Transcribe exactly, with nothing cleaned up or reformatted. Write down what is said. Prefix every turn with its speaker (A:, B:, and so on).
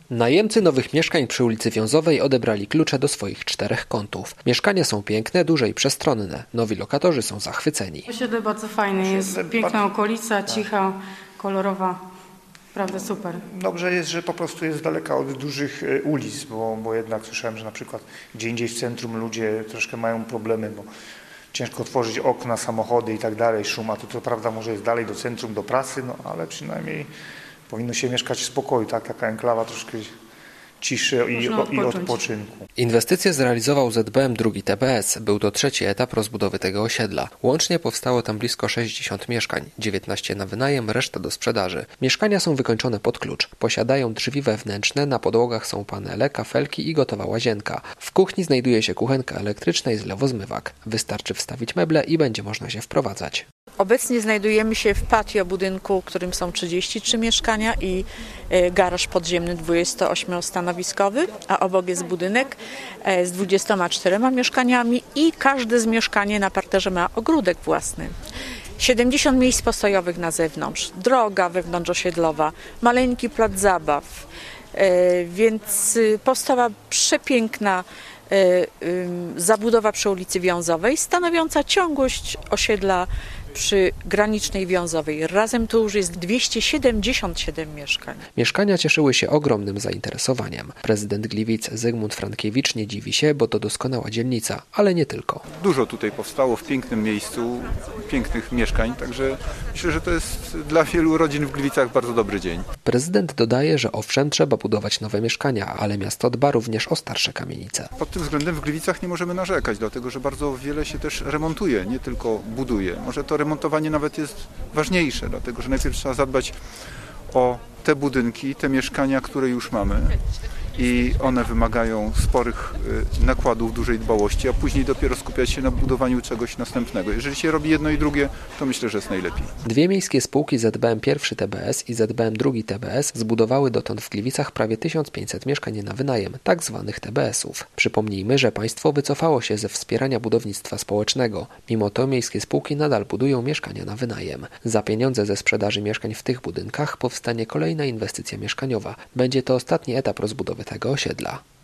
A: Najemcy nowych mieszkań przy ulicy Wiązowej odebrali klucze do swoich czterech kątów. Mieszkania są piękne, duże i przestronne. Nowi lokatorzy są zachwyceni.
B: Osiedle bardzo fajne, jest piękna okolica, cicha, kolorowa. Prawda, super.
C: Dobrze jest, że po prostu jest z daleka od dużych ulic, bo, bo jednak słyszałem, że na przykład gdzie indziej w centrum ludzie troszkę mają problemy, bo ciężko otworzyć okna, samochody i tak dalej, szum, a to co prawda może jest dalej do centrum, do pracy, no ale przynajmniej powinno się mieszkać w spokoju, tak? Taka enklawa troszkę ciszy i, i odpoczynku.
A: Inwestycję zrealizował Z B M drugi T B S. Był to trzeci etap rozbudowy tego osiedla. Łącznie powstało tam blisko sześćdziesiąt mieszkań, dziewiętnaście na wynajem, reszta do sprzedaży. Mieszkania są wykończone pod klucz. Posiadają drzwi wewnętrzne, na podłogach są panele, kafelki i gotowa łazienka. W kuchni znajduje się kuchenka elektryczna i zlewozmywak. Wystarczy wstawić meble i będzie można się wprowadzać.
D: Obecnie znajdujemy się w patio budynku, w którym są trzydzieści trzy mieszkania i garaż podziemny dwudziestoośmiostanowiskowy, a obok jest budynek z dwudziestoma czterema mieszkaniami i każde z mieszkań na parterze ma ogródek własny. siedemdziesiąt miejsc postojowych na zewnątrz, droga wewnątrzosiedlowa, maleńki plac zabaw, więc powstała przepiękna zabudowa przy ulicy Wiązowej, stanowiąca ciągłość osiedla przy granicznej Wiązowej. Razem to już jest dwieście siedemdziesiąt siedem mieszkań.
A: Mieszkania cieszyły się ogromnym zainteresowaniem. Prezydent Gliwic Zygmunt Frankiewicz nie dziwi się, bo to doskonała dzielnica, ale nie tylko.
E: Dużo tutaj powstało w pięknym miejscu, pięknych mieszkań, także myślę, że to jest dla wielu rodzin w Gliwicach bardzo dobry dzień.
A: Prezydent dodaje, że owszem, trzeba budować nowe mieszkania, ale miasto dba również o starsze kamienice.
E: Pod tym względem w Gliwicach nie możemy narzekać, dlatego że bardzo wiele się też remontuje, nie tylko buduje. Może to remontowanie nawet jest ważniejsze, dlatego że najpierw trzeba zadbać o te budynki, te mieszkania, które już mamy i one wymagają sporych nakładów, dużej dbałości, a później dopiero skupiać się na budowaniu czegoś następnego. Jeżeli się robi jedno i drugie, to myślę, że jest najlepiej.
A: Dwie miejskie spółki Z B M pierwszy T B S i Z B M drugi T B S zbudowały dotąd w Gliwicach prawie tysiąc pięćset mieszkań na wynajem, tak zwanych T B S-ów. Przypomnijmy, że państwo wycofało się ze wspierania budownictwa społecznego. Mimo to miejskie spółki nadal budują mieszkania na wynajem. Za pieniądze ze sprzedaży mieszkań w tych budynkach powstanie kolejna inwestycja mieszkaniowa. Będzie to ostatni etap rozbudowy tego osiedla.